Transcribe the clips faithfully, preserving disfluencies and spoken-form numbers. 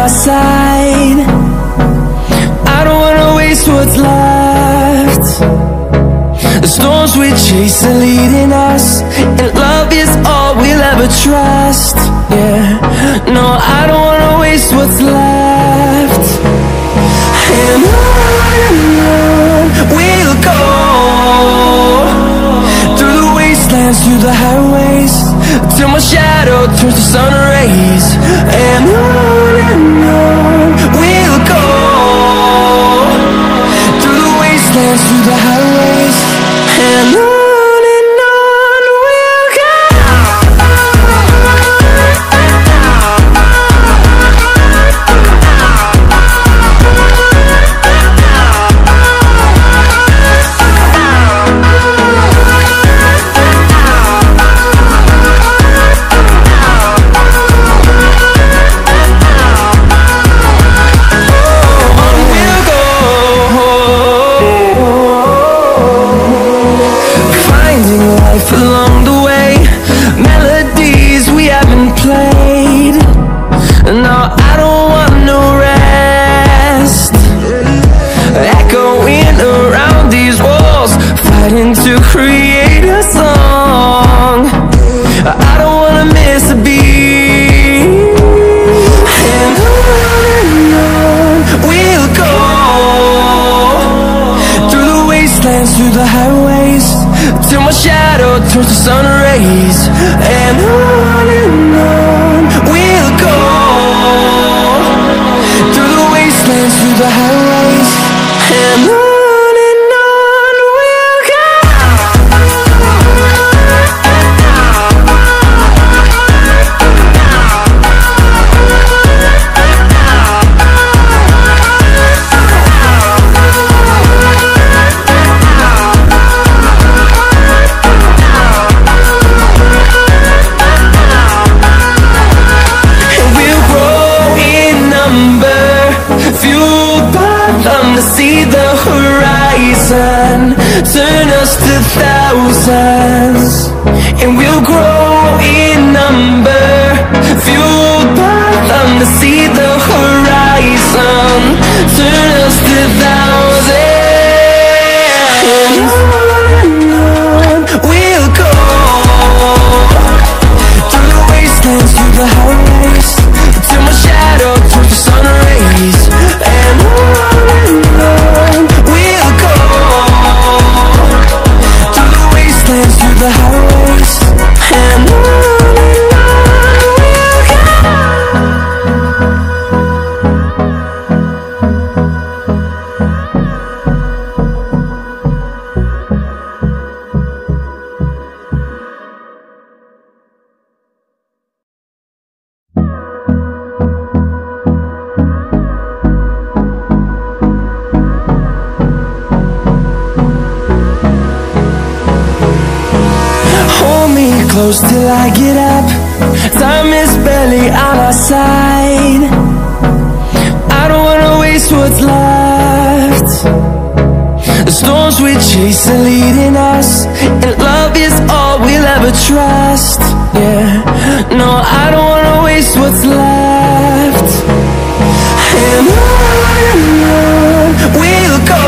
our side. I don't wanna waste what's left. The storms we chase are leading us, and love is all we'll ever trust. Yeah, no, I don't wanna waste what's left. And on and on we'll go, through the wastelands, through the highways, till my shadow turns to sun rays. And on and on we'll go, through the wastelands, through the highways, and on. Along the way, melodies we haven't played. No, I don't want no rest. Echoing around these walls, fighting to create a song. I don't wanna miss a beat. And on and on we'll go, through the wastelands, through the highways, till my shadow turns to sun rays. And on and on we'll go, through the wastelands, through the highways, and on. See the horizon, turn us to thousands, and we'll grow in number, fueled by them. To see the horizon, turn us to thousands, and on and on we'll go, through the wastelands, through the highways, till my shadow turns to sun rays. And on through the highways, and on and on close till I get up. Time is barely on our side. I don't wanna waste what's left. The storms we chase are leading us, and love is all we'll ever trust. Yeah, no, I don't wanna waste what's left. And on and on we'll go,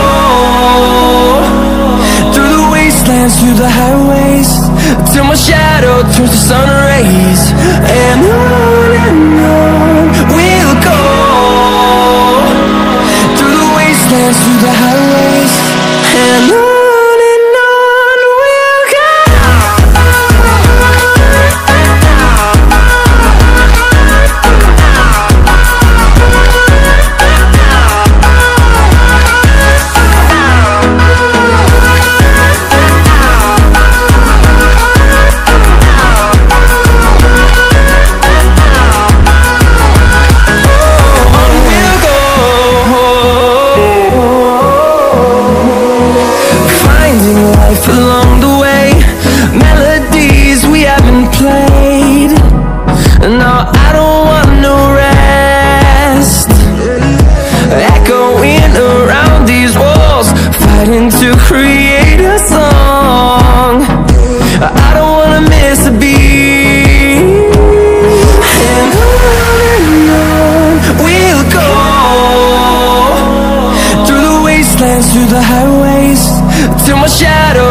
through the wastelands, through the highways, till my shadow turns to sun rays. And on and on we'll go, through the wastelands, through the highways, and on.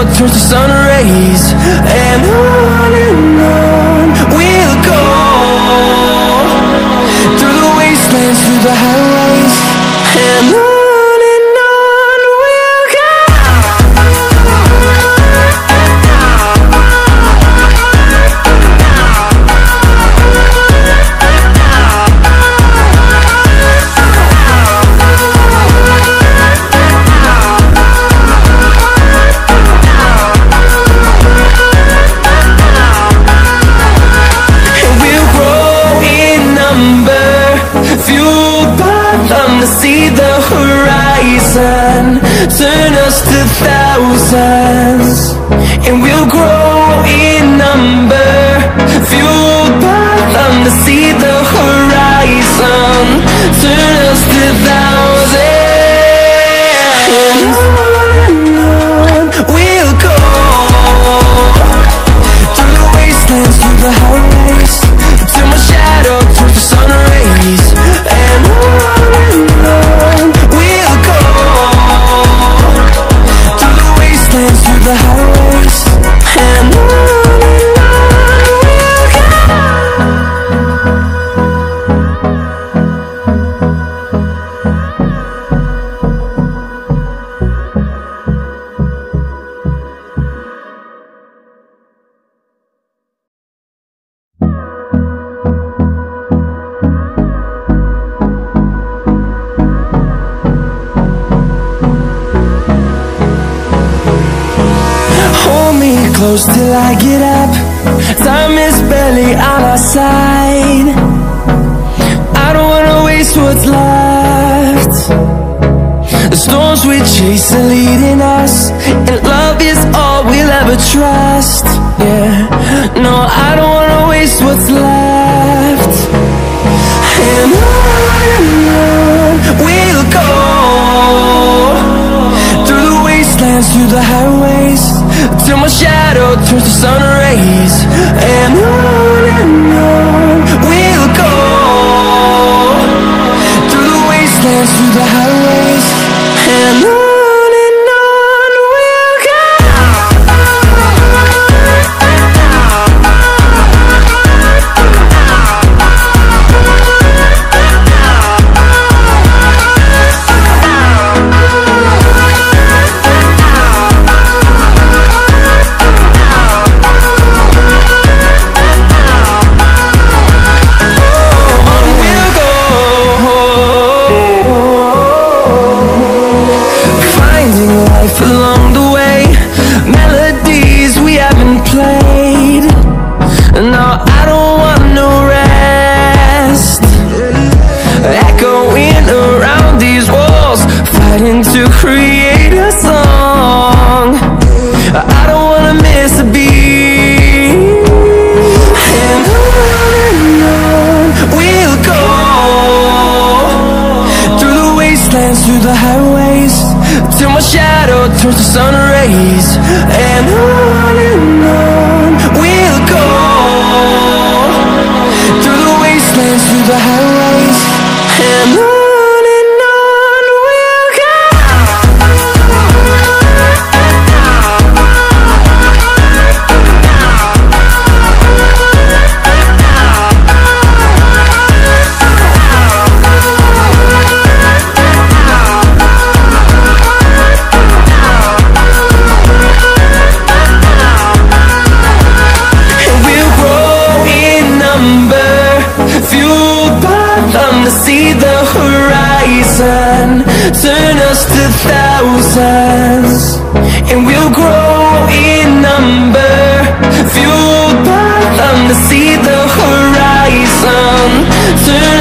turns to sun rays, and on and on we'll go, through the wastelands, through the highways, and on. Turn us to thousands, and we'll grow in number, fueled by them to see the horizon. Turn us to thousands, and on we'll go, through the wastelands, through the highways, till my shadow turns to sun rays, and on and on we'll go, through the highways, and on and on close till I get up. Time is barely on our side. I don't wanna waste what's left. The storms we chase are leading us, and love is all we'll ever trust. Yeah, no, I don't wanna waste what's left. And on and on we'll go, through the wastelands, through the highways, till my shadow turns to sun rays, and on and on we'll go, through the wastelands, through the highways, and on. Along the way, melodies we haven't played. No, I don't want no rest, echoing around these walls, fighting to create a song. I don't wanna miss a beat, and on and on we'll go, through the wastelands, through the highways, till my shadow turns to sun rays, and on and on we'll go, through the wastelands, through the highways, and on. See the horizon, turn us to thousands, and we'll grow in number, fueled by them to see the horizon. Turn